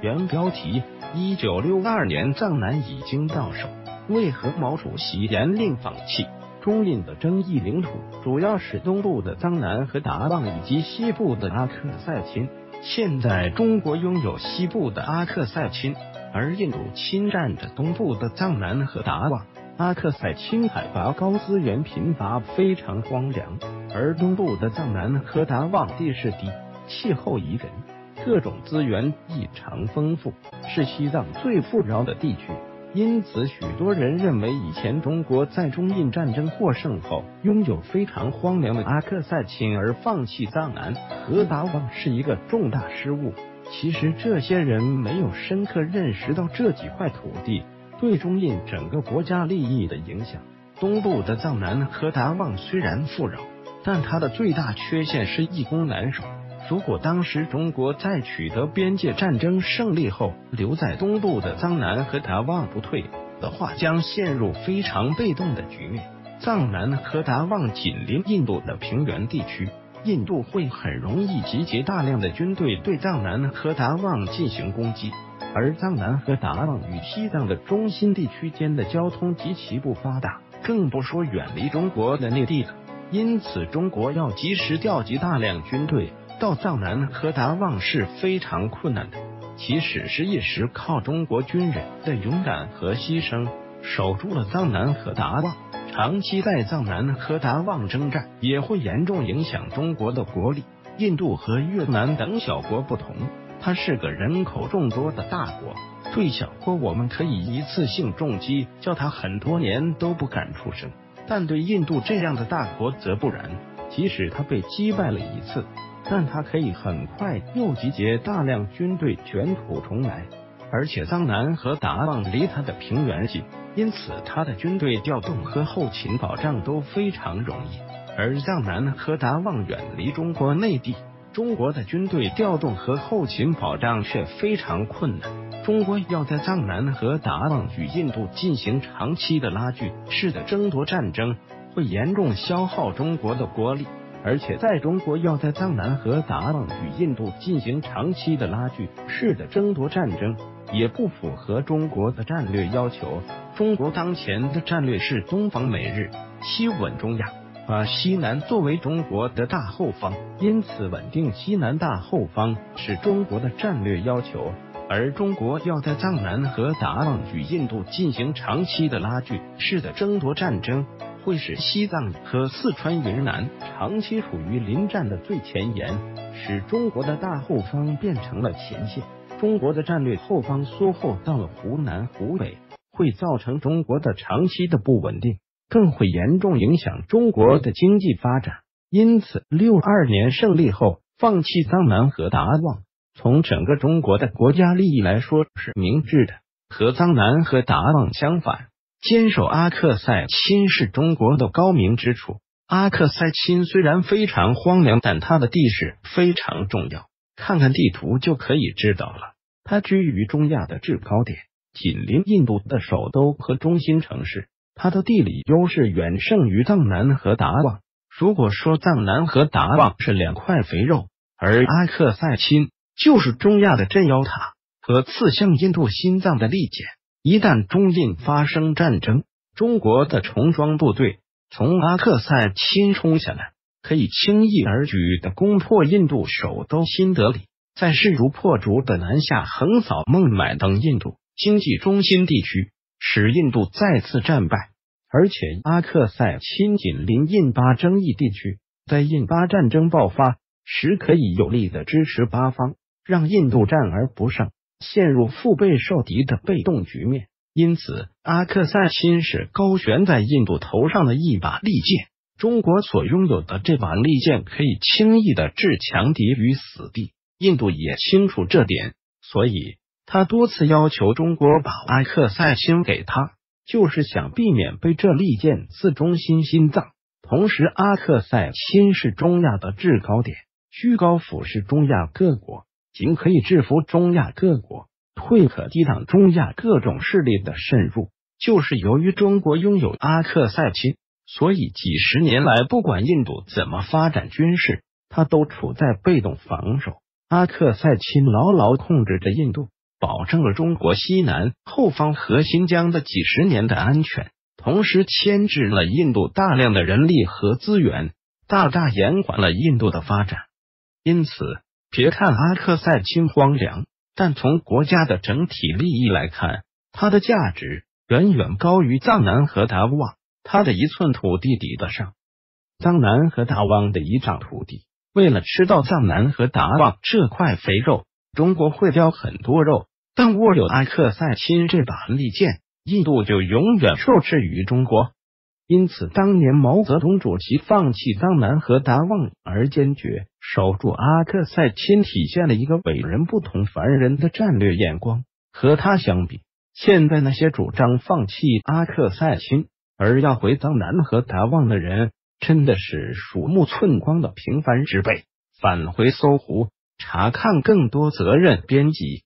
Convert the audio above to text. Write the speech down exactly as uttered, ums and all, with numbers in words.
原标题：一九六二年藏南已经到手，为何毛主席严令放弃？中印的争议领土主要是东部的藏南和达旺以及西部的阿克塞钦。现在中国拥有西部的阿克塞钦，而印度侵占着东部的藏南和达旺。阿克塞钦海拔高，资源贫乏，非常荒凉，而东部的藏南和达旺地势低，气候宜人，各种资源异常丰富，是西藏最富饶的地区。因此许多人认为以前中国在中印战争获胜后拥有非常荒凉的阿克塞钦而放弃藏南和达旺是一个重大失误。其实这些人没有深刻认识到这几块土地对中印整个国家利益的影响。东部的藏南和达旺虽然富饶，但它的最大缺陷是易攻难守。如果当时中国在取得边界战争胜利后留在东部的藏南和达旺不退的话，将陷入非常被动的局面。藏南和达旺紧邻印度的平原地区，印度会很容易集结大量的军队对藏南和达旺进行攻击，而藏南和达旺与西藏的中心地区间的交通极其不发达，更不说远离中国的内地了。因此中国要及时调集大量军队到藏南和达旺是非常困难的，即使是一时靠中国军人的勇敢和牺牲守住了藏南和达旺，长期在藏南和达旺征战也会严重影响中国的国力。印度和越南等小国不同，它是个人口众多的大国，对小国我们可以一次性重击，叫它很多年都不敢出声，但对印度这样的大国则不然，即使它被击败了一次，但他可以很快又集结大量军队卷土重来，而且藏南和达旺离他的平原近，因此他的军队调动和后勤保障都非常容易。而藏南和达旺远离中国内地，中国的军队调动和后勤保障却非常困难。中国要在藏南和达旺与印度进行长期的拉锯式的争夺战争，会严重消耗中国的国力。而且在中国要在藏南和达旺与印度进行长期的拉锯式的争夺战争，也不符合中国的战略要求。中国当前的战略是东防美日，西稳中亚，把西南作为中国的大后方，因此稳定西南大后方是中国的战略要求。而中国要在藏南和达旺与印度进行长期的拉锯式的争夺战争，会使西藏和四川云南长期处于临战的最前沿，使中国的大后方变成了前线。中国的战略后方缩后到了湖南、湖北，会造成中国的长期的不稳定，更会严重影响中国的经济发展。因此六二年胜利后放弃藏南和达旺，从整个中国的国家利益来说是明智的。和藏南和达旺相反，坚守阿克塞钦是中国的高明之处。阿克塞钦虽然非常荒凉，但它的地势非常重要，看看地图就可以知道了。它居于中亚的制高点，紧邻印度的首都和中心城市，它的地理优势远胜于藏南和达旺。如果说藏南和达旺是两块肥肉，而阿克塞钦就是中亚的镇腰塔和刺向印度心脏的利剑。一旦中印发生战争，中国的重装部队从阿克塞钦冲下来，可以轻易而举的攻破印度首都新德里，再势如破竹的南下横扫孟买等印度经济中心地区，使印度再次战败。而且阿克塞钦紧邻印巴争议地区，在印巴战争爆发时可以有力的支持巴方，让印度战而不胜，陷入腹背受敌的被动局面。因此阿克塞钦是高悬在印度头上的一把利剑，中国所拥有的这把利剑可以轻易的置强敌于死地，印度也清楚这点，所以他多次要求中国把阿克塞钦给他，就是想避免被这利剑刺中心心脏。同时阿克塞钦是中亚的制高点，居高俯视中亚各国，仅可以制服中亚各国，退可抵挡中亚各种势力的渗入。就是由于中国拥有阿克塞钦，所以几十年来不管印度怎么发展军事，它都处在被动防守。阿克塞钦牢牢控制着印度， 保证了中国西南后方和新疆的几十年的安全，同时牵制了印度大量的人力和资源，大大延缓了印度的发展。因此，别看阿克塞钦荒凉，但从国家的整体利益来看，它的价值远远高于藏南和达旺。它的一寸土地抵得上藏南和达旺的一丈土地。为了吃到藏南和达旺这块肥肉，中国会掉很多肉，但握有阿克塞钦这把利剑，印度就永远受制于中国。因此，当年毛泽东主席放弃藏南和达旺而坚决守住阿克塞钦，体现了一个伟人不同凡人的战略眼光。和他相比，现在那些主张放弃阿克塞钦而要回藏南和达旺的人，真的是鼠目寸光的平凡之辈。返回搜狐，查看更多责任编辑。